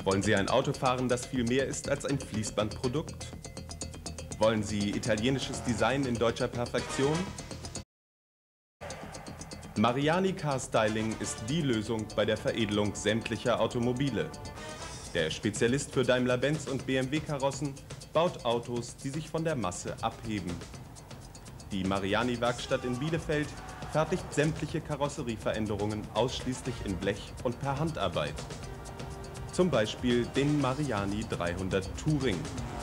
Wollen Sie ein Auto fahren, das viel mehr ist als ein Fließbandprodukt? Wollen Sie italienisches Design in deutscher Perfektion? Mariani Car Styling ist die Lösung bei der Veredelung sämtlicher Automobile. Der Spezialist für Daimler-Benz und BMW-Karossen baut Autos, die sich von der Masse abheben. Die Mariani-Werkstatt in Bielefeld fertigt sämtliche Karosserieveränderungen ausschließlich in Blech und per Handarbeit. Zum Beispiel den Mariani 300 Touring.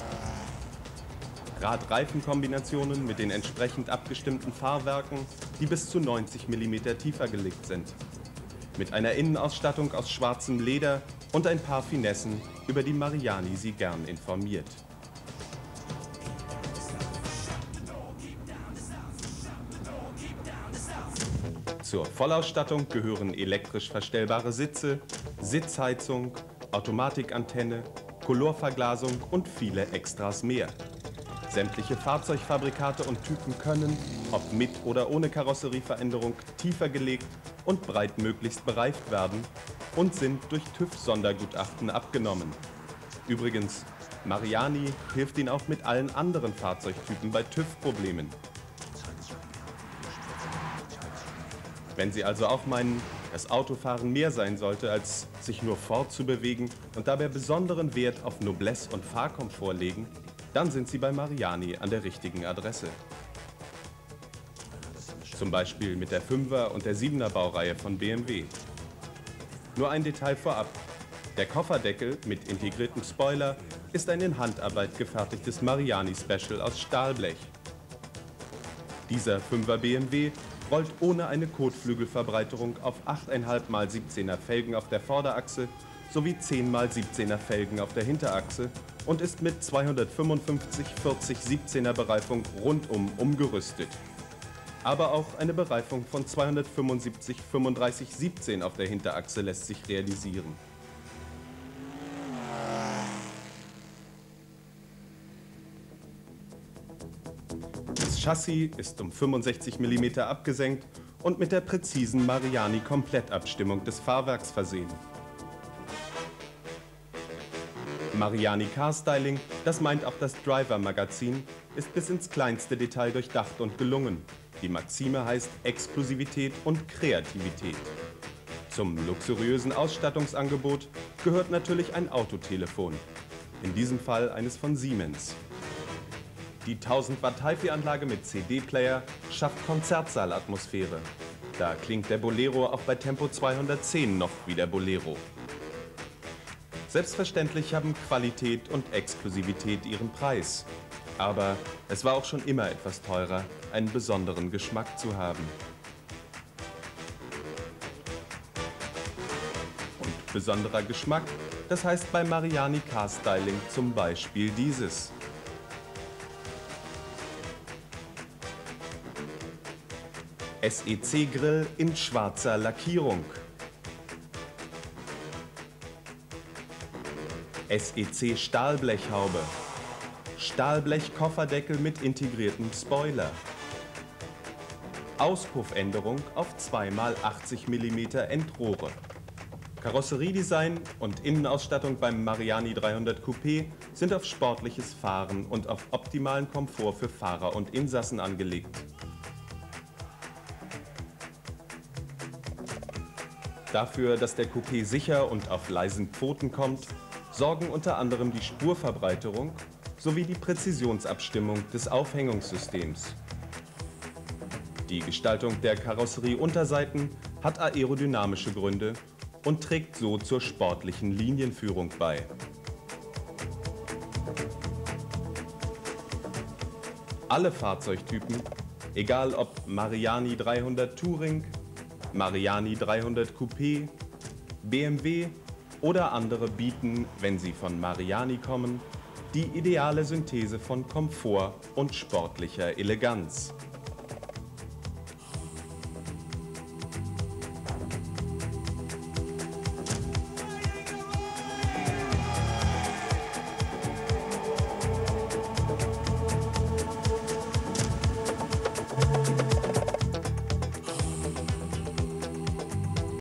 Rad-Reifen-Kombinationen mit den entsprechend abgestimmten Fahrwerken, die bis zu 90 mm tiefer gelegt sind. Mit einer Innenausstattung aus schwarzem Leder und ein paar Finessen, über die Mariani Sie gern informiert. Zur Vollausstattung gehören elektrisch verstellbare Sitze, Sitzheizung, Automatikantenne, Colorverglasung und viele Extras mehr. Sämtliche Fahrzeugfabrikate und Typen können, ob mit oder ohne Karosserieveränderung, tiefer gelegt und breitmöglichst bereift werden und sind durch TÜV-Sondergutachten abgenommen. Übrigens, Mariani hilft Ihnen auch mit allen anderen Fahrzeugtypen bei TÜV-Problemen. Wenn Sie also auch meinen, dass Autofahren mehr sein sollte, als sich nur fortzubewegen und dabei besonderen Wert auf Noblesse und Fahrkomfort legen, dann sind Sie bei Mariani an der richtigen Adresse. Zum Beispiel mit der 5er und der 7er Baureihe von BMW. Nur ein Detail vorab. Der Kofferdeckel mit integriertem Spoiler ist ein in Handarbeit gefertigtes Mariani Special aus Stahlblech. Dieser 5er BMW rollt ohne eine Kotflügelverbreiterung auf 8,5 x 17er Felgen auf der Vorderachse sowie 10 x 17er Felgen auf der Hinterachse und ist mit 255/40/17er Bereifung rundum umgerüstet. Aber auch eine Bereifung von 275/35/17 auf der Hinterachse lässt sich realisieren. Das Chassis ist um 65 mm abgesenkt und mit der präzisen Mariani-Komplettabstimmung des Fahrwerks versehen. Mariani Car Styling, das meint auch das Driver-Magazin, ist bis ins kleinste Detail durchdacht und gelungen. Die Maxime heißt Exklusivität und Kreativität. Zum luxuriösen Ausstattungsangebot gehört natürlich ein Autotelefon, in diesem Fall eines von Siemens. Die 1000 Watt HiFi-Anlage mit CD-Player schafft Konzertsaalatmosphäre. Da klingt der Bolero auch bei Tempo 210 noch wie der Bolero. Selbstverständlich haben Qualität und Exklusivität ihren Preis. Aber es war auch schon immer etwas teurer, einen besonderen Geschmack zu haben. Und besonderer Geschmack, das heißt bei Mariani Car Styling zum Beispiel dieses. SEC-Grill in schwarzer Lackierung. SEC Stahlblechhaube. Stahlblech-Kofferdeckel mit integriertem Spoiler. Auspuffänderung auf 2x80 mm Endrohre. Karosseriedesign und Innenausstattung beim Mariani 300 Coupé sind auf sportliches Fahren und auf optimalen Komfort für Fahrer und Insassen angelegt. Dafür, dass der Coupé sicher und auf leisen Pfoten kommt, sorgen unter anderem die Spurverbreiterung sowie die Präzisionsabstimmung des Aufhängungssystems. Die Gestaltung der Karosserieunterseiten hat aerodynamische Gründe und trägt so zur sportlichen Linienführung bei. Alle Fahrzeugtypen, egal ob Mariani 300 Touring, Mariani 300 Coupé, BMW oder andere bieten, wenn sie von Mariani kommen, die ideale Synthese von Komfort und sportlicher Eleganz.